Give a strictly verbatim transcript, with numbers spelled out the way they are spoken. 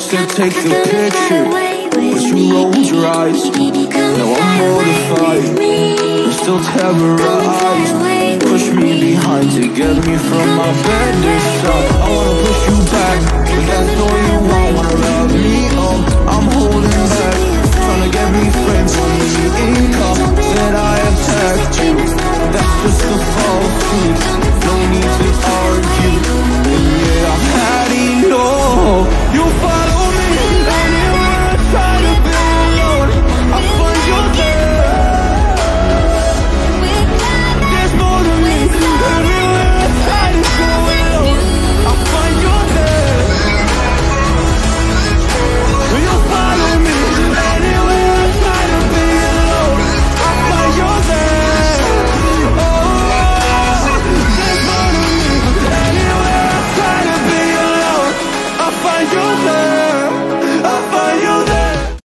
said take a picture, but you rolled your eyes. Now I'm mortified, I'm still terrorized. Push me behind to get me from my bed this side. I wanna push you back, but that's all you want. Wanna love me up, I'm holding back. Tryna get me friends on the income. Said I attacked you, that's